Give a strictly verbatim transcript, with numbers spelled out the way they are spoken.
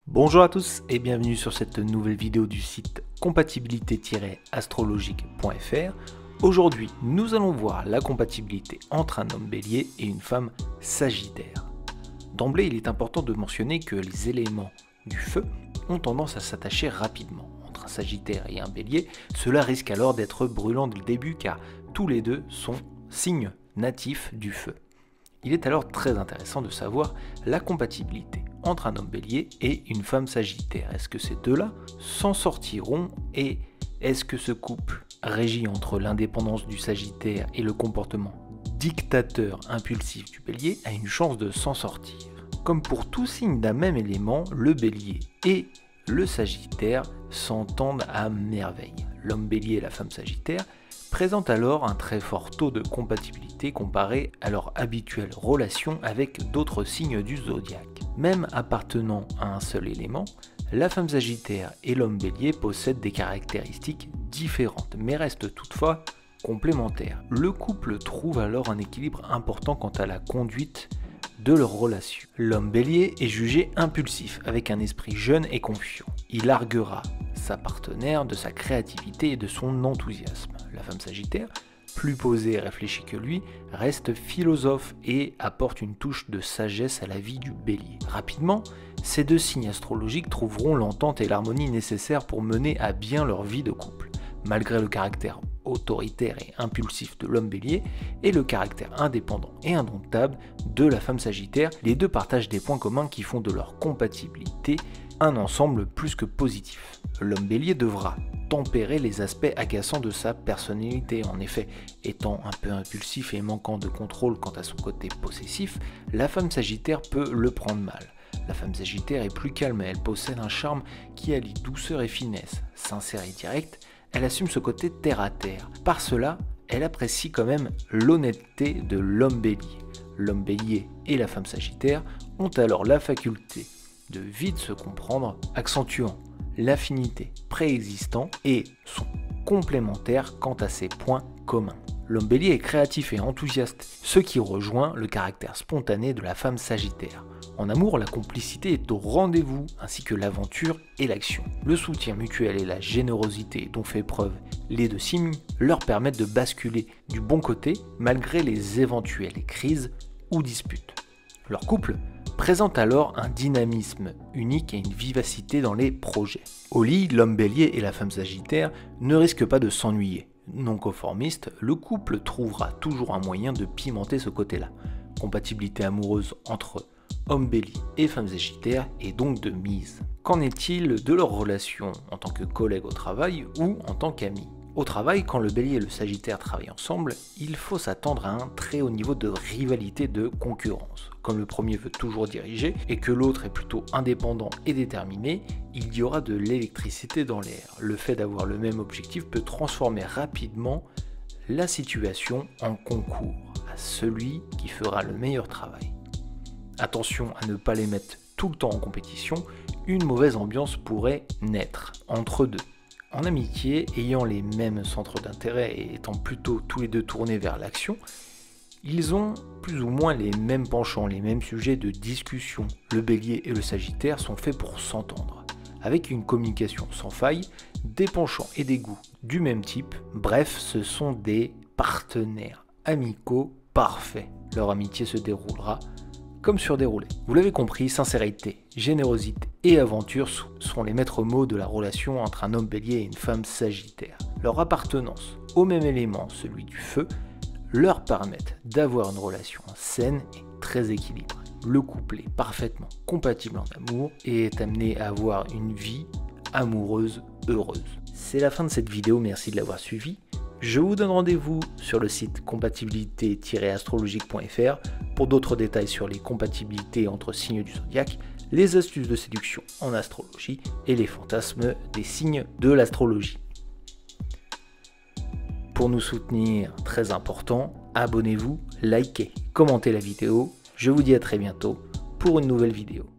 Bonjour à tous et bienvenue sur cette nouvelle vidéo du site compatibilité tiret astrologique point F R. Aujourd'hui, nous allons voir la compatibilité entre un homme bélier et une femme sagittaire. D'emblée, il est important de mentionner que les éléments du feu ont tendance à s'attacher rapidement. Entre un sagittaire et un bélier, cela risque alors d'être brûlant dès le début car tous les deux sont signes natifs du feu. Il est alors très intéressant de savoir la compatibilité entre un homme bélier et une femme sagittaire. Est-ce que ces deux-là s'en sortiront et est-ce que ce couple régi entre l'indépendance du sagittaire et le comportement dictateur impulsif du bélier a une chance de s'en sortir? Comme pour tout signe d'un même élément, le bélier et le sagittaire s'entendent à merveille. L'homme bélier et la femme sagittaire présentent alors un très fort taux de compatibilité comparé à leur habituelle relation avec d'autres signes du zodiaque. Même appartenant à un seul élément, la femme sagittaire et l'homme bélier possèdent des caractéristiques différentes, mais restent toutefois complémentaires. Le couple trouve alors un équilibre important quant à la conduite de leur relation. L'homme bélier est jugé impulsif, avec un esprit jeune et confiant. Il larguera sa partenaire de sa créativité et de son enthousiasme. La femme sagittaire, plus posée et réfléchie que lui, reste philosophe et apporte une touche de sagesse à la vie du bélier. Rapidement, ces deux signes astrologiques trouveront l'entente et l'harmonie nécessaires pour mener à bien leur vie de couple. Malgré le caractère autoritaire et impulsif de l'homme bélier et le caractère indépendant et indomptable de la femme sagittaire, les deux partagent des points communs qui font de leur compatibilité un ensemble plus que positif. L'homme bélier devra tempérer les aspects agaçants de sa personnalité. En effet, étant un peu impulsif et manquant de contrôle quant à son côté possessif, la femme sagittaire peut le prendre mal. La femme sagittaire est plus calme et elle possède un charme qui allie douceur et finesse. Sincère et directe, elle assume ce côté terre à terre. Par cela, elle apprécie quand même l'honnêteté de l'homme bélier. L'homme bélier et la femme sagittaire ont alors la faculté de vite se comprendre, accentuant l'affinité préexistante et sont complémentaires quant à ces points communs. L'homme bélier est créatif et enthousiaste, ce qui rejoint le caractère spontané de la femme sagittaire. En amour, la complicité est au rendez-vous, ainsi que l'aventure et l'action. Le soutien mutuel et la générosité dont fait preuve les deux signes leur permettent de basculer du bon côté malgré les éventuelles crises ou disputes. Leur couple présente alors un dynamisme unique et une vivacité dans les projets. Au lit, l'homme bélier et la femme sagittaire ne risquent pas de s'ennuyer. Non conformiste, le couple trouvera toujours un moyen de pimenter ce côté-là. Compatibilité amoureuse entre homme bélier et femme sagittaire est donc de mise. Qu'en est-il de leur relation en tant que collègues au travail ou en tant qu'amis? Au travail, quand le bélier et le sagittaire travaillent ensemble, il faut s'attendre à un très haut niveau de rivalité, de concurrence. Comme le premier veut toujours diriger et que l'autre est plutôt indépendant et déterminé, il y aura de l'électricité dans l'air. Le fait d'avoir le même objectif peut transformer rapidement la situation en concours à celui qui fera le meilleur travail. Attention à ne pas les mettre tout le temps en compétition, une mauvaise ambiance pourrait naître entre deux. En amitié, ayant les mêmes centres d'intérêt et étant plutôt tous les deux tournés vers l'action, ils ont plus ou moins les mêmes penchants, les mêmes sujets de discussion. Le bélier et le sagittaire sont faits pour s'entendre. Avec une communication sans faille, des penchants et des goûts du même type, bref, ce sont des partenaires amicaux parfaits. Leur amitié se déroulera comme sur des roulets. Vous l'avez compris, sincérité, générosité et aventure sont les maîtres mots de la relation entre un homme bélier et une femme sagittaire. Leur appartenance au même élément, celui du feu, leur permettent d'avoir une relation saine et très équilibrée. Le couple est parfaitement compatible en amour et est amené à avoir une vie amoureuse heureuse. C'est la fin de cette vidéo, merci de l'avoir suivi. Je vous donne rendez-vous sur le site compatibilité tiret astrologique point F R pour d'autres détails sur les compatibilités entre signes du zodiaque, les astuces de séduction en astrologie et les fantasmes des signes de l'astrologie. Pour nous soutenir, très important, abonnez-vous, likez, commentez la vidéo. Je vous dis à très bientôt pour une nouvelle vidéo.